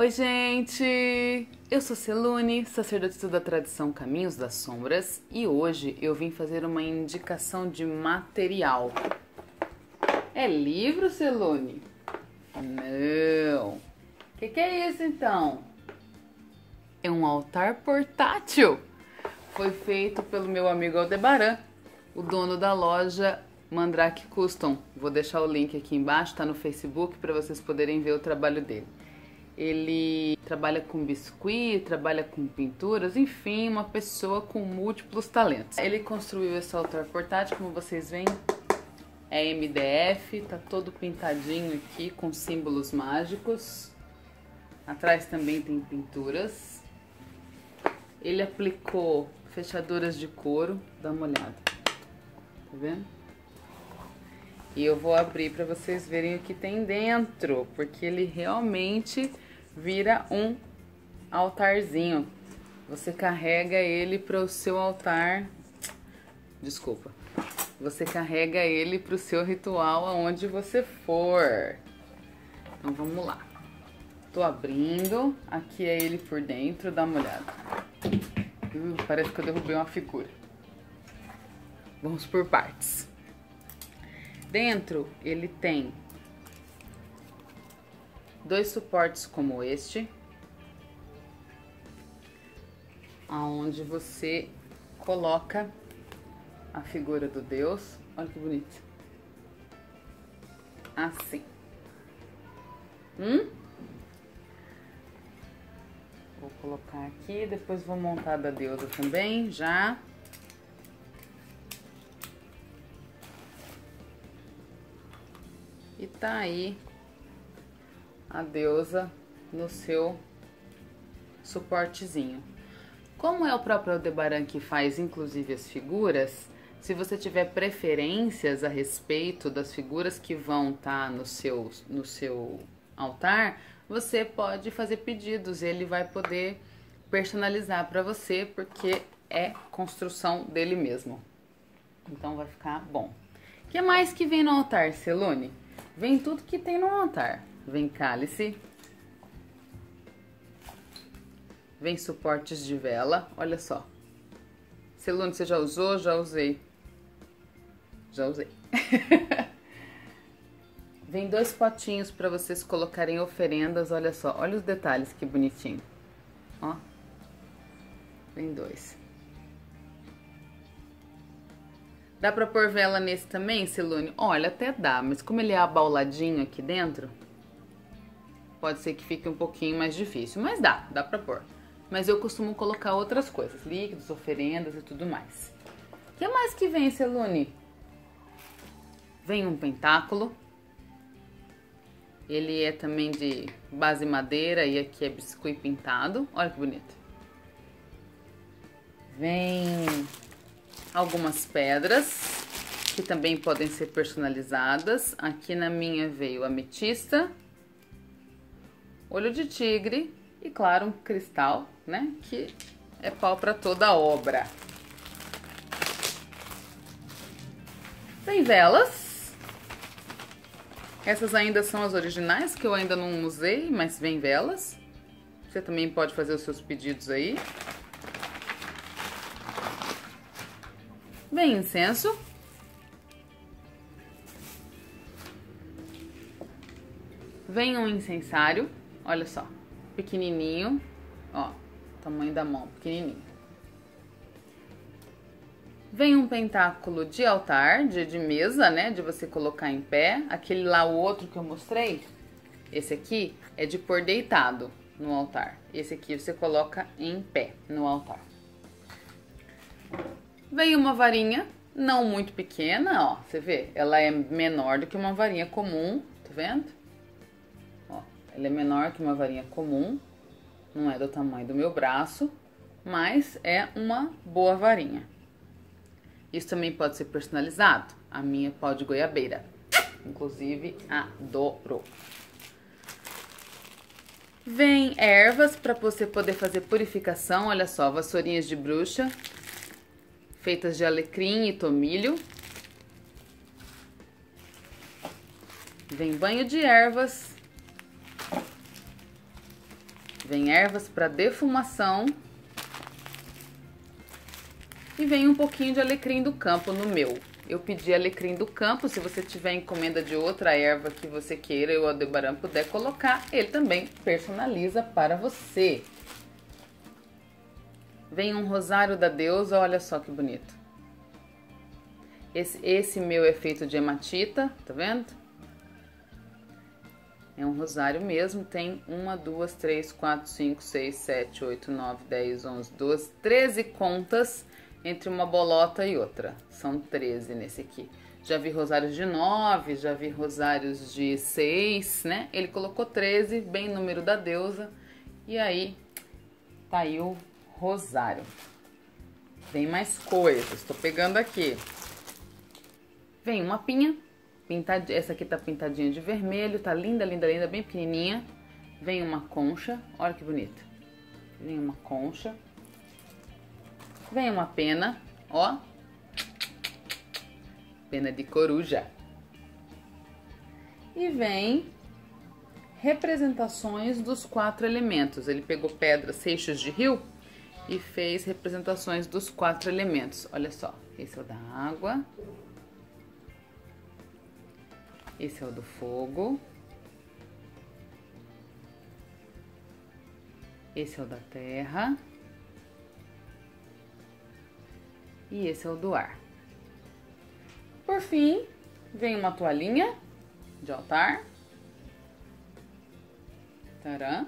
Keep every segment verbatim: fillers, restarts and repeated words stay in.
Oi, gente! Eu sou Celune, sacerdotisa da tradição Caminhos das Sombras, e hoje eu vim fazer uma indicação de material. É livro, Celune? Não! O que, que é isso, então? É um altar portátil! Foi feito pelo meu amigo Aldebaran, o dono da loja Mandrake Custom. Vou deixar o link aqui embaixo, tá no Facebook, para vocês poderem ver o trabalho dele. Ele trabalha com biscuit, trabalha com pinturas, enfim, uma pessoa com múltiplos talentos. Ele construiu esse altar portátil, como vocês veem, é M D F, tá todo pintadinho aqui com símbolos mágicos. Atrás também tem pinturas. Ele aplicou fechaduras de couro, dá uma olhada, tá vendo? E eu vou abrir para vocês verem o que tem dentro, porque ele realmente vira um altarzinho. Você carrega ele para o seu altar, desculpa, você carrega ele para o seu ritual aonde você for. Então vamos lá. Tô abrindo, aqui é ele por dentro, dá uma olhada. Uh, parece que eu derrubei uma figura. Vamos por partes. Dentro ele tem dois suportes como este, aonde você coloca a figura do Deus. Olha que bonito. Assim. Hum? Vou colocar aqui, depois vou montar da deusa também, já. E tá aí a deusa no seu suportezinho. Como é o próprio Aldebaran que faz inclusive as figuras, se você tiver preferências a respeito das figuras que vão estar no seu, no seu altar, você pode fazer pedidos e ele vai poder personalizar para você, porque é construção dele mesmo. Então vai ficar bom. O que mais que vem no altar, Celune? Vem tudo que tem no altar. Vem cálice. Vem suportes de vela. Olha só. Celune, você já usou? Já usei. Já usei. Vem dois potinhos para vocês colocarem oferendas. Olha só. Olha os detalhes, que bonitinho. Ó. Vem dois. Dá pra pôr vela nesse também, Celune? Olha, até dá, mas como ele é abauladinho aqui dentro, pode ser que fique um pouquinho mais difícil. Mas dá, dá pra pôr. Mas eu costumo colocar outras coisas, líquidos, oferendas e tudo mais. O que mais que vem, Celune? Vem um pentáculo. Ele é também de base madeira e aqui é biscuit pintado. Olha que bonito. Vem algumas pedras, que também podem ser personalizadas. Aqui na minha veio ametista, olho de tigre e, claro, um cristal, né? Que é pau para toda a obra. Tem velas. Essas ainda são as originais, que eu ainda não usei, mas vem velas. Você também pode fazer os seus pedidos aí. Vem incenso. Vem um incensário. Olha só, pequenininho. Ó, tamanho da mão, pequenininho. Vem um pentáculo de altar, de, de mesa, né? De você colocar em pé. Aquele lá, o outro que eu mostrei, esse aqui é de pôr deitado no altar. Esse aqui você coloca em pé no altar. Veio uma varinha, não muito pequena, ó, você vê, ela é menor do que uma varinha comum, tá vendo? Ó, ela é menor que uma varinha comum, não é do tamanho do meu braço, mas é uma boa varinha. Isso também pode ser personalizado, a minha é pau de goiabeira, inclusive adoro. Vem ervas para você poder fazer purificação, olha só, vassourinhas de bruxa, feitas de alecrim e tomilho. Vem banho de ervas. Vem ervas para defumação. E vem um pouquinho de alecrim do campo no meu. Eu pedi alecrim do campo, se você tiver encomenda de outra erva que você queira e o Aldebaran puder colocar, ele também personaliza para você. Vem um rosário da deusa, olha só que bonito. Esse, esse meu é feito de hematita, tá vendo? É um rosário mesmo, tem uma, duas, três, quatro, cinco, seis, sete, oito, nove, dez, onze, doze, treze contas entre uma bolota e outra. São treze nesse aqui. Já vi rosários de nove, já vi rosários de seis, né? Ele colocou treze, bem número da deusa. E aí, tá aí o rosário. Vem mais coisas, tô pegando aqui. Vem uma pinha, pintadinha, essa aqui tá pintadinha de vermelho, tá linda, linda, linda, bem pequenininha. Vem uma concha, olha que bonita. Vem uma concha. Vem uma pena, ó. Pena de coruja. E vem representações dos quatro elementos. Ele pegou pedras, seixos de rio e fez representações dos quatro elementos. Olha só, esse é o da água. Esse é o do fogo. Esse é o da terra. E esse é o do ar. Por fim, vem uma toalhinha de altar. Tcharam.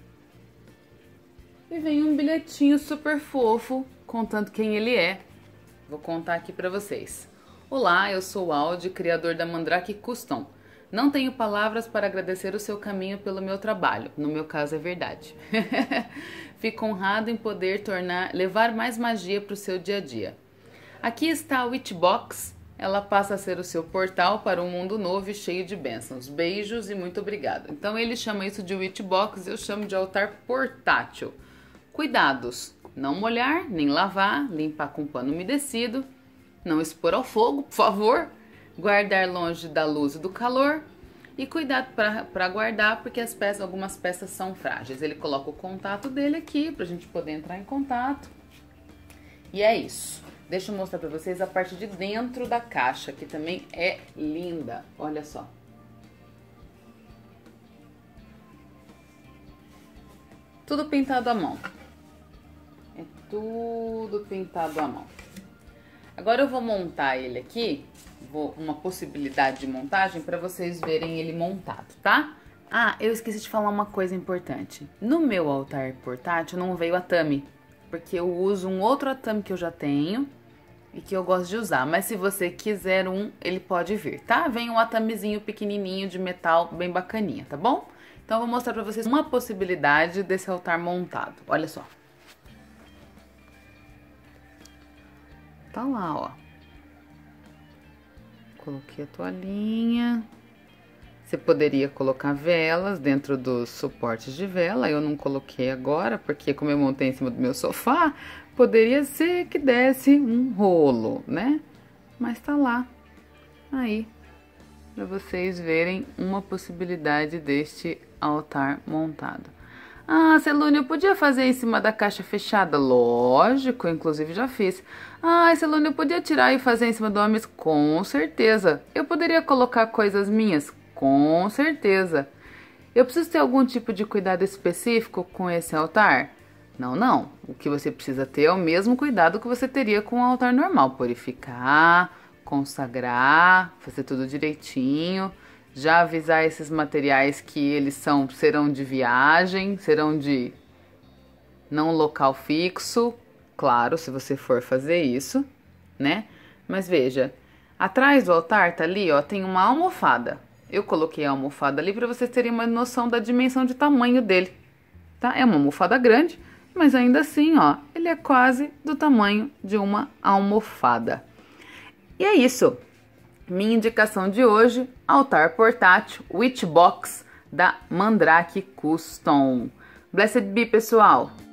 E vem um bilhetinho super fofo contando quem ele é. Vou contar aqui pra vocês. Olá, eu sou o Aldi, criador da Mandrake Custom. Não tenho palavras para agradecer o seu caminho pelo meu trabalho. No meu caso é verdade. Fico honrado em poder tornar, levar mais magia para o seu dia a dia. Aqui está a Witchbox. Ela passa a ser o seu portal para um mundo novo e cheio de bênçãos. Beijos e muito obrigada. Então ele chama isso de Witchbox, eu chamo de altar portátil. Cuidados: não molhar, nem lavar, limpar com pano umedecido. Não expor ao fogo, por favor. Guardar longe da luz e do calor. E cuidado para guardar, porque as peças, algumas peças são frágeis. Ele coloca o contato dele aqui, para a gente poder entrar em contato. E é isso. Deixa eu mostrar para vocês a parte de dentro da caixa, que também é linda. Olha só. Tudo pintado à mão. É tudo pintado à mão. Agora eu vou montar ele aqui, vou, uma possibilidade de montagem para vocês verem ele montado, tá? Ah, eu esqueci de falar uma coisa importante. No meu altar portátil não veio atame, porque eu uso um outro atame que eu já tenho e que eu gosto de usar. Mas se você quiser um, ele pode vir, tá? Vem um atamezinho pequenininho de metal, bem bacaninha, tá bom? Então eu vou mostrar para vocês uma possibilidade desse altar montado. Olha só. Tá lá, ó. Coloquei a toalhinha. Você poderia colocar velas dentro dos suportes de vela. Eu não coloquei agora, porque como eu montei em cima do meu sofá, poderia ser que desse um rolo, né? Mas tá lá. Aí, para vocês verem uma possibilidade deste altar montado. Ah, Celune, eu podia fazer em cima da caixa fechada? Lógico, inclusive já fiz. Ah, Celune, eu podia tirar e fazer em cima do homem? Com certeza. Eu poderia colocar coisas minhas? Com certeza. Eu preciso ter algum tipo de cuidado específico com esse altar? Não, não. O que você precisa ter é o mesmo cuidado que você teria com o altar normal. Purificar, consagrar, fazer tudo direitinho. Já avisar esses materiais que eles são, serão de viagem, serão de não local fixo. Claro, se você for fazer isso, né? Mas veja, atrás do altar tá ali, ó, tem uma almofada. Eu coloquei a almofada ali para vocês terem uma noção da dimensão de tamanho dele, tá? É uma almofada grande, mas ainda assim, ó, ele é quase do tamanho de uma almofada. E é isso. Minha indicação de hoje, altar portátil Witchbox da Mandrake Custom. Blessed be, pessoal!